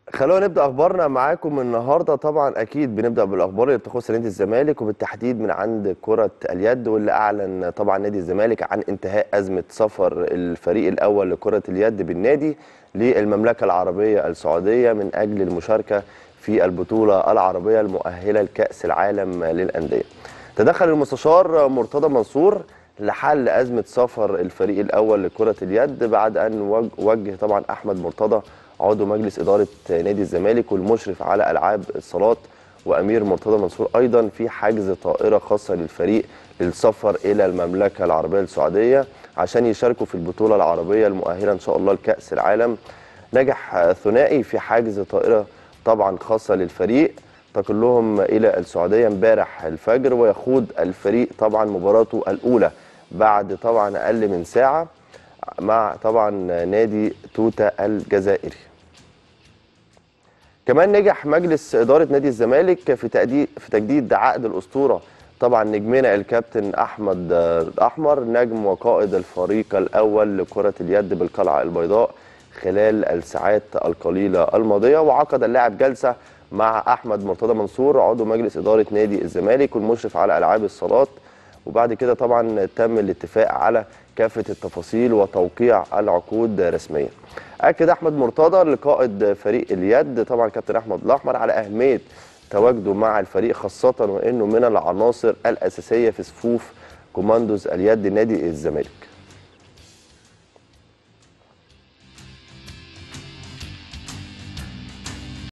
خلونا نبدأ أخبارنا معاكم النهاردة. طبعا أكيد بنبدأ بالأخبار اللي بتخص نادي الزمالك وبالتحديد من عند كرة اليد، واللي أعلن طبعا نادي الزمالك عن انتهاء أزمة سفر الفريق الأول لكرة اليد بالنادي للمملكة العربية السعودية من أجل المشاركة في البطولة العربية المؤهلة لكأس العالم للأندية. تدخل المستشار مرتضى منصور لحل أزمة سفر الفريق الأول لكرة اليد بعد أن وجه طبعا أحمد مرتضى عضو مجلس إدارة نادي الزمالك والمشرف على ألعاب الصالات وأمير مرتضى منصور أيضا في حجز طائرة خاصة للفريق للسفر إلى المملكة العربية السعودية عشان يشاركوا في البطولة العربية المؤهلة إن شاء الله لكأس العالم. نجح ثنائي في حجز طائرة طبعا خاصة للفريق تقل لهم إلى السعودية امبارح الفجر، ويخوض الفريق طبعا مباراته الأولى بعد طبعا أقل من ساعة مع طبعا نادي توتا الجزائري. كمان نجح مجلس إدارة نادي الزمالك في تجديد عقد الأسطورة طبعا نجمنا الكابتن أحمد الأحمر نجم وقائد الفريق الأول لكرة اليد بالقلعة البيضاء خلال الساعات القليلة الماضية. وعقد اللاعب جلسة مع أحمد مرتضى منصور عضو مجلس إدارة نادي الزمالك والمشرف على ألعاب الصالات، وبعد كده طبعا تم الاتفاق على كافة التفاصيل وتوقيع العقود رسميا. أكد أحمد مرتضى لقائد فريق اليد طبعا كابتن أحمد الأحمر على أهمية تواجده مع الفريق، خاصة وأنه من العناصر الأساسية في صفوف كوماندوز اليد نادي الزمالك.